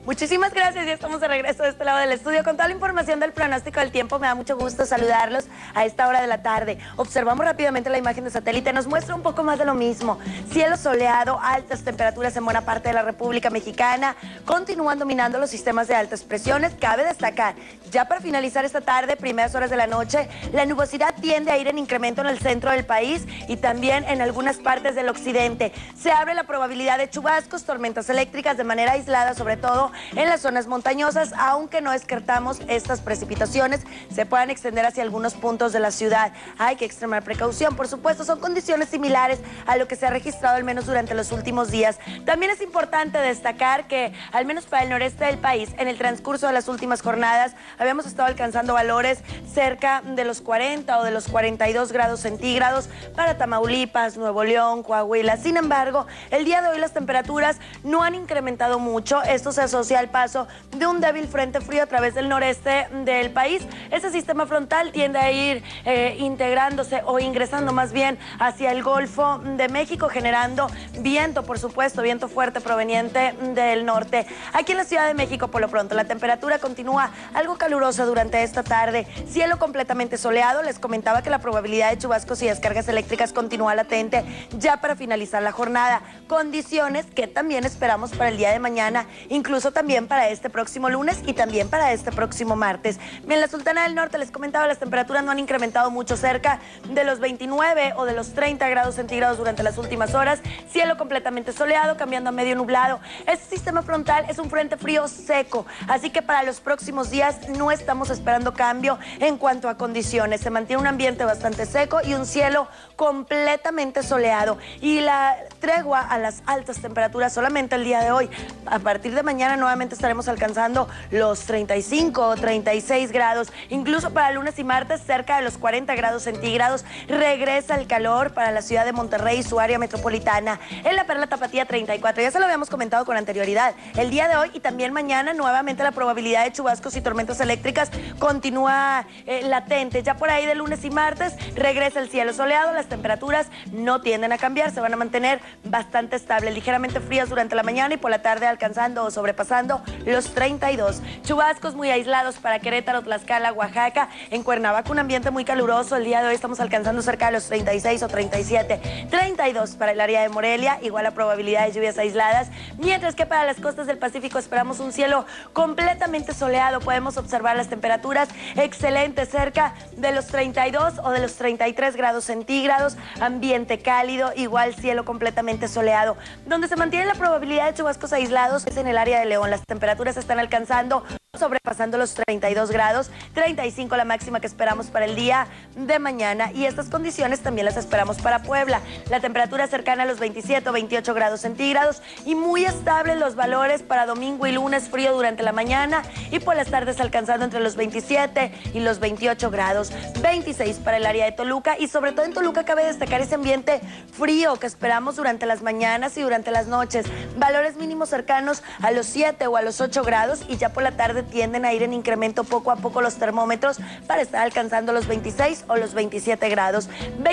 Muchísimas gracias, ya estamos de regreso de este lado del estudio con toda la información del pronóstico del tiempo. Me da mucho gusto saludarlos a esta hora de la tarde. Observamos rápidamente la imagen de satélite, nos muestra un poco más de lo mismo. Cielo soleado, altas temperaturas en buena parte de la República Mexicana, continúan dominando los sistemas de altas presiones. Cabe destacar, ya para finalizar esta tarde, primeras horas de la noche, la nubosidad tiende a ir en incremento en el centro del país y también en algunas partes del occidente. Se abre la probabilidad de chubascos, tormentas eléctricas de manera aislada, sobre todo en las zonas montañosas, aunque no descartamos estas precipitaciones se puedan extender hacia algunos puntos de la ciudad. Hay que extremar precaución, por supuesto, son condiciones similares a lo que se ha registrado al menos durante los últimos días. También es importante destacar que, al menos para el noreste del país, en el transcurso de las últimas jornadas, habíamos estado alcanzando valores cerca de los 40 o de los 42 grados centígrados para Tamaulipas, Nuevo León, Coahuila. Sin embargo, el día de hoy las temperaturas no han incrementado mucho. Esto se asocia al paso de un débil frente frío a través del noreste del país. Ese sistema frontal tiende a ir integrándose o ingresando más bien hacia el Golfo de México, generando viento, por supuesto, viento fuerte proveniente del norte. Aquí en la Ciudad de México, por lo pronto, la temperatura continúa algo calurosa durante esta tarde. Cielo completamente soleado. Les comentaba que la probabilidad de chubascos y descargas eléctricas continúa latente ya para finalizar la jornada. Condiciones que también esperamos para el día de mañana, incluso también para este próximo lunes y también para este próximo martes. En la Sultana del Norte, les comentaba, las temperaturas no han incrementado mucho, cerca de los 29 o de los 30 grados centígrados durante las últimas horas. Cielo completamente soleado, cambiando a medio nublado. Este sistema frontal es un frente frío seco, así que para los próximos días no estamos esperando cambio en cuanto a condiciones. Se mantiene un ambiente bastante seco y un cielo completamente soleado. Y la tregua a las altas temperaturas solamente el día de hoy. A partir de mañana nuevamente estaremos alcanzando los 35 o 36 grados. Incluso para lunes y martes cerca de los 40 grados centígrados. Regresa el calor para la ciudad de Monterrey y su área metropolitana. En la Perla Tapatía 34. Ya se lo habíamos comentado con anterioridad. El día de hoy y también mañana nuevamente la probabilidad de chubascos y tormentas eléctricas continúa latente. Ya por ahí de lunes y martes regresa el cielo soleado. Las temperaturas no tienden a cambiar. Se van a mantener bastante estables. Ligeramente frías durante la mañana y por la tarde alcanzando o sobrepasando los 32. Chubascos muy aislados para Querétaro, Tlaxcala, Oaxaca. En Cuernavaca un ambiente muy caluroso. El día de hoy estamos alcanzando cerca de los 36 o 37. 32 para el área de Morelia. Igual la probabilidad de lluvias aisladas. Mientras que para las costas del Pacífico esperamos un cielo completamente soleado. Podemos observar las temperaturas excelentes, cerca de los 32 o de los 33 grados centígrados. Ambiente cálido, igual cielo completamente soleado. Donde se mantiene la probabilidad de chubascos aislados es en el área de León. Las temperaturas están alcanzando, sobrepasando los 32 grados, 35 la máxima que esperamos para el día de mañana, y estas condiciones también las esperamos para Puebla. La temperatura cercana a los 27 o 28 grados centígrados y muy estables los valores para domingo y lunes, frío durante la mañana y por las tardes alcanzando entre los 27 y los 28 grados, 26 para el área de Toluca, y sobre todo en Toluca cabe destacar ese ambiente frío que esperamos durante las mañanas y durante las noches, valores mínimos cercanos a los 7 o a los 8 grados, y ya por la tarde tienden a ir en incremento poco a poco los termómetros para estar alcanzando los 26 o los 27 grados.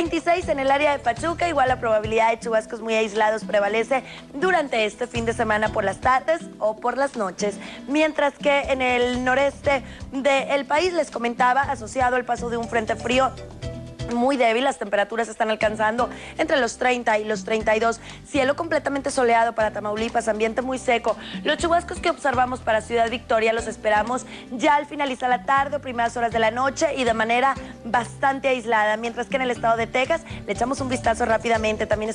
26 en el área de Pachuca, igual la probabilidad de chubascos muy aislados prevalece durante este fin de semana por las tardes o por las noches. Mientras que en el noreste del país, les comentaba, asociado al paso de un frente frío muy débil, las temperaturas están alcanzando entre los 30 y los 32. Cielo completamente soleado para Tamaulipas, ambiente muy seco. Los chubascos que observamos para Ciudad Victoria los esperamos ya al finalizar la tarde o primeras horas de la noche y de manera bastante aislada. Mientras que en el estado de Texas, le echamos un vistazo rápidamente, también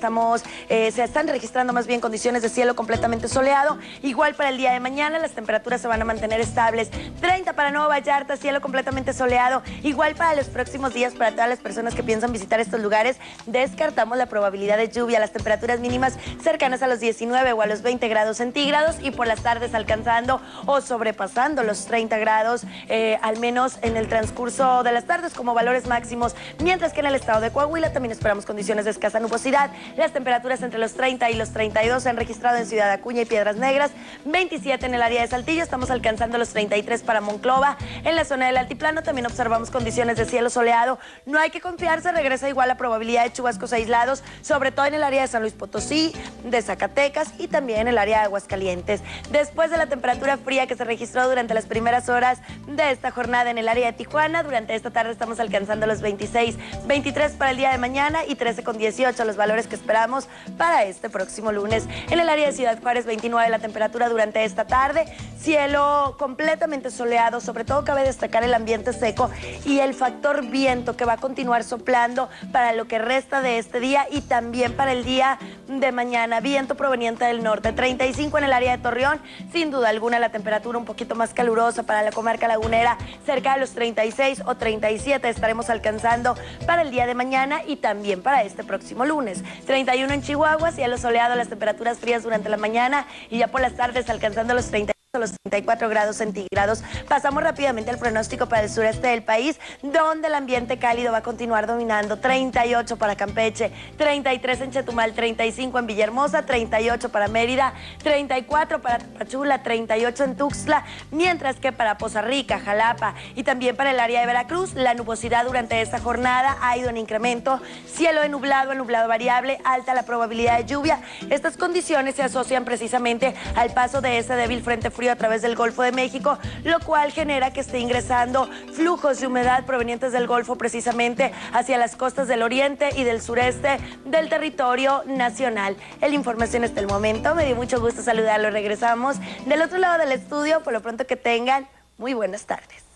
se están registrando más bien condiciones de cielo completamente soleado. Igual para el día de mañana las temperaturas se van a mantener estables. 30 para Nueva Vallarta, cielo completamente soleado. Igual para los próximos días para todas las personas que piensan visitar estos lugares, descartamos la probabilidad de lluvia. Las temperaturas mínimas cercanas a los 19 o a los 20 grados centígrados y por las tardes alcanzando o sobrepasando los 30 grados, al menos en el transcurso de las tardes como valores máximos. Mientras que en el estado de Coahuila también esperamos condiciones de escasa nubosidad. Las temperaturas entre los 30 y los 32 se han registrado en Ciudad Acuña y Piedras Negras. 27 en el área de Saltillo, estamos alcanzando los 33 para Monclova. En la zona del altiplano también observamos condiciones de cielo soleado. no hay que confiarse, regresa igual la probabilidad de chubascos aislados, sobre todo en el área de San Luis Potosí, de Zacatecas y también en el área de Aguascalientes. Después de la temperatura fría que se registró durante las primeras horas de esta jornada en el área de Tijuana, durante esta tarde estamos alcanzando los 26, 23 para el día de mañana y 13,18 los valores que esperamos para este próximo lunes. En el área de Ciudad Juárez, 29 la temperatura durante esta tarde, cielo completamente soleado, sobre todo cabe destacar el ambiente seco y el factor viento que va a continuar soplando para lo que resta de este día y también para el día de mañana. Viento proveniente del norte, 35 en el área de Torreón, sin duda alguna la temperatura un poquito más calurosa para la comarca lagunera, cerca de los 36 o 37 estaremos alcanzando para el día de mañana y también para este próximo lunes. 31 en Chihuahua, cielo soleado, las temperaturas frías durante la mañana y ya por las tardes alcanzando los 30 a los 34 grados centígrados. Pasamos rápidamente al pronóstico para el sureste del país, donde el ambiente cálido va a continuar dominando. 38 para Campeche, 33 en Chetumal, 35 en Villahermosa, 38 para Mérida, 34 para Tapachula, 38 en Tuxtla, mientras que para Poza Rica, Jalapa y también para el área de Veracruz, la nubosidad durante esta jornada ha ido en incremento. Cielo de nublado, el nublado variable, alta la probabilidad de lluvia. Estas condiciones se asocian precisamente al paso de ese débil frente frío a través del Golfo de México, lo cual genera que esté ingresando flujos de humedad provenientes del Golfo precisamente hacia las costas del oriente y del sureste del territorio nacional. La información hasta el momento, me dio mucho gusto saludarlo. Regresamos del otro lado del estudio, por lo pronto que tengan muy buenas tardes.